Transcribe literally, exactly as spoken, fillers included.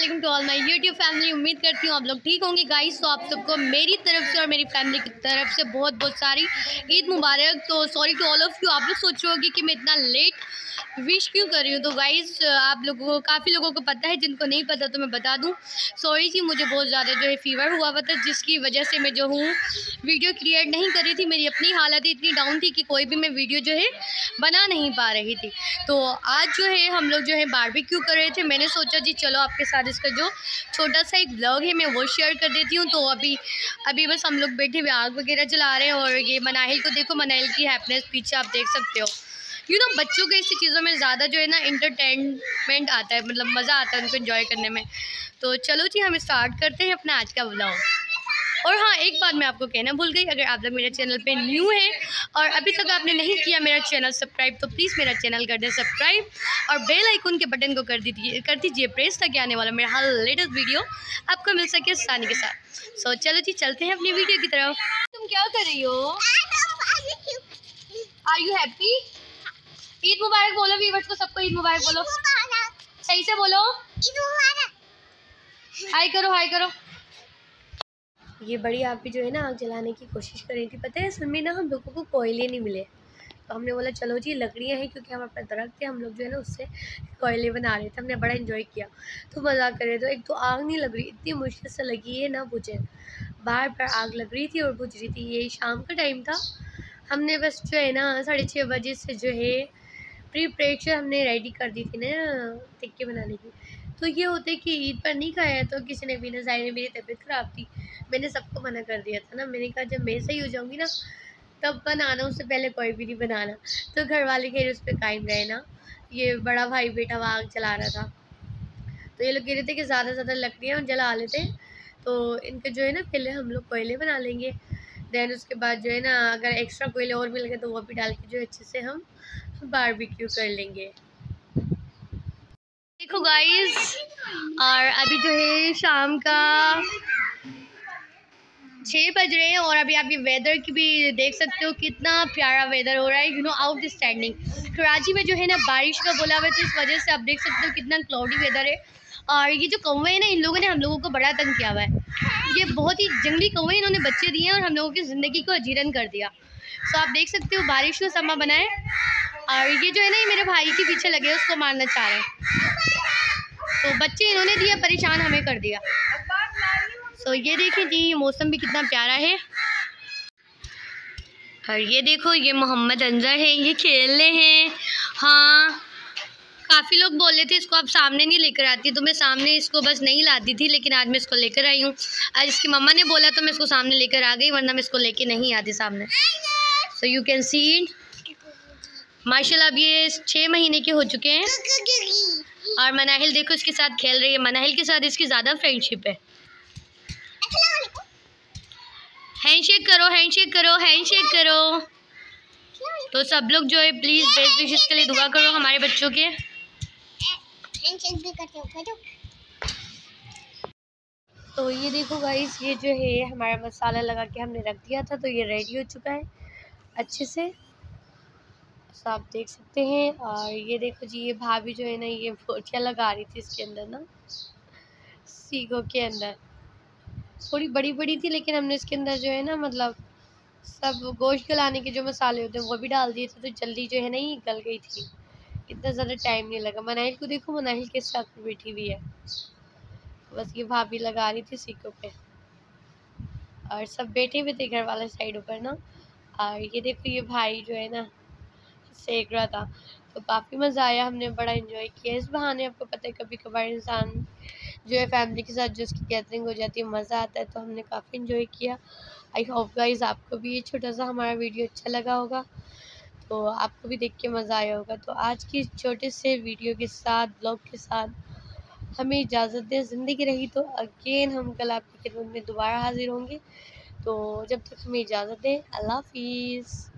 वालेकुम to all my YouTube family. उम्मीद करती हूँ आप लोग ठीक होंगे गाइस। तो आप सबको मेरी तरफ से और मेरी फैमिली की तरफ से बहुत बहुत सारी ईद मुबारक। तो sorry to all of you, आप लोग सोच रहे होगे कि मैं इतना लेट विश क्यों कर रही हूँ। तो गाइस आप लोगों को, काफ़ी लोगों को पता है, जिनको नहीं पता तो मैं बता दूँ। सॉरी जी, मुझे बहुत ज़्यादा जो है फीवर हुआ हुआ था, जिसकी वजह से मैं जो हूँ वीडियो क्रिएट नहीं कर रही थी। मेरी अपनी हालत इतनी डाउन थी कि कोई भी मैं वीडियो जो है बना नहीं पा रही थी। तो आज जो है हम लोग जो है बारबेक्यू कर रहे थे। मैंने सोचा जी चलो आपके साथ इसका जो छोटा सा एक ब्लॉग है मैं वो शेयर कर देती हूँ। तो अभी अभी बस हम लोग बैठे हुए आग वगैरह जला रहे हैं। और ये मनाहिल को देखो, मनाहिल की हैप्पीनेस पीछे आप देख सकते हो। यू नो बच्चों को ऐसी चीज़ों में ज़्यादा जो है ना इंटरटेनमेंट आता है, मतलब मज़ा आता है उनको एंजॉय करने में। तो चलो जी हम स्टार्ट करते हैं अपना आज का व्लॉग। और हाँ, एक बात मैं आपको कहना भूल गई, अगर आप लोग मेरे चैनल पे न्यू हैं और अभी तक आपने नहीं किया मेरा चैनल सब्सक्राइब, तो प्लीज़ मेरा चैनल कर दें सब्सक्राइब और बेल आइकन के बटन को कर दीजिए कर दीजिए प्रेस, ताकि आने वाला मेरा हर लेटेस्ट वीडियो आपको मिल सके आसानी के साथ। सो चलो जी चलते हैं अपनी वीडियो की तरफ। तुम क्या कर रही हो? Are you happy? ईद मुबारक बोलो व्यूअर्स को, सबको ईद मुबारक बोलो, सही से बोलो, हाय करो हाय करो। ये बड़ी आप भी जो है ना आग जलाने की कोशिश कर रही थी। पता है असल में ना हम लोगों को कोयले नहीं मिले, तो हमने बोला चलो जी लकड़ियाँ हैं, क्योंकि हम अपना दरख्त थे, हम लोग जो है ना उससे कोयले बना रहे थे। हमने बड़ा एंजॉय किया, तो मज़ाक कर रहे थे। एक तो आग नहीं लग रही, इतनी मुश्किल से लगी है ना बुझे, बार बार आग लग रही थी और बुझ रही थी। ये शाम का टाइम था, हमने बस जो है ना साढ़े छः बजे से जो है प्रिपरेशन हमने रेडी कर दी थी ना टिक्के बनाने की। तो ये होते कि ईद पर नहीं खाया तो किसी ने भी ना, ज़ाहिर मेरी तबीयत ख़राब थी, मैंने सबको मना कर दिया था ना। मैंने कहा जब मैं सही हो जाऊँगी ना तब बनाना, उससे पहले कोई भी नहीं बनाना। तो घर वाले खैर उस पर कायम रहे ना। ये बड़ा भाई बेटा वहाँ आग जला रहा था, तो ये लोग कह रहे थे कि ज़्यादा से ज़्यादा लकड़ियाँ जला लेते हैं, तो इनके जो है ना पहले हम लोग कोयले बना लेंगे, दैन उसके बाद जो है ना अगर एक्स्ट्रा कोयले और मिल गए तो वो भी डाल के जो अच्छे से हम बारबेक्यू कर लेंगे। देखो गाइस, और अभी जो है शाम का छः बज रहे हैं और अभी आप ये वेदर की भी देख सकते हो, कितना प्यारा वेदर हो रहा है। You know outstanding. कराची में जो है ना बारिश का बोला हुआ है, तो इस वजह से आप देख सकते हो कितना क्लाउडी वेदर है। और ये जो कौवे हैं ना, इन लोगों ने हम लोगों को बड़ा तंग किया हुआ है। ये बहुत ही जंगली कौवे, इन्होंने बच्चे दिए हैं और हम लोगों की ज़िंदगी को अजीरन कर दिया। सो आप देख सकते हो बारिश का समा बना है, और ये जो है ना ये मेरे भाई के पीछे लगे हैं, उसको मारना चाह रहे हैं। तो बच्चे इन्होंने दिया, परेशान हमें कर दिया। तो ये देखें जी, ये मौसम भी कितना प्यारा है। और ये देखो, ये मोहम्मद अंजर है, ये खेल रहे हैं। हाँ, काफ़ी लोग बोल रहे थे इसको आप सामने नहीं लेकर आती, तो मैं सामने इसको बस नहीं लाती थी, लेकिन आज मैं इसको लेकर आई हूँ। आज इसकी मम्मा ने बोला तो मैं इसको सामने लेकर आ गई, वरना मैं इसको लेके नहीं आती सामने। So you can see it. माशाल्लाह अब ये छः महीने के हो चुके हैं। और मनाहिल देखो इसके साथ खेल रही है, मनाहिल के साथ इसकी ज़्यादा फ्रेंडशिप है। हैंडशेक करो हैंडशेक करो हैंडशेक करो। तो सब लोग जो है प्लीज़ बेस्ट विशेस के लिए दुआ करो हमारे बच्चों के। हैंडशेक भी करते हो। तो ये देखो गाइस, ये जो है हमारा मसाला लगा के हमने रख दिया था, तो ये रेडी हो चुका है अच्छे से, तो आप देख सकते हैं। और ये देखो जी, ये भाभी जो है ना ये बोटियाँ लगा रही थी इसके अंदर ना, सीखों के अंदर। थोड़ी बड़ी बड़ी थी, लेकिन हमने इसके अंदर जो है ना मतलब सब गोश्त गलाने के जो मसाले होते हैं वो भी डाल दिए थे, तो जल्दी जो है ना ये गल गई थी, इतना ज़्यादा टाइम नहीं लगा। मनाहिल को देखो, मनाहिल के साथ बैठी हुई है, बस ये भाभी लगा रही थी सीखों पे, और सब बैठे हुए थे घर वाले साइड ऊपर ना। और ये देखो, ये भाई जो है ना सेक रहा था, तो काफ़ी मज़ा आया, हमने बड़ा एंजॉय किया। इस बहाने आपको पता है कभी कभार इंसान जो है फैमिली के साथ जो उसकी गैदरिंग हो जाती है, मज़ा आता है, तो हमने काफ़ी एंजॉय किया। आई होप गाइस आपको भी ये छोटा सा हमारा वीडियो अच्छा लगा होगा, तो आपको भी देख के मज़ा आया होगा। तो आज की छोटे से वीडियो के साथ, ब्लॉग के साथ हमें इजाज़त दें। ज़िंदगी रही तो अगेन हम कल आपकी खिदमत में दोबारा हाजिर होंगे, तो जब तक हमें इजाज़त दें, अल्लाह हाफिज़।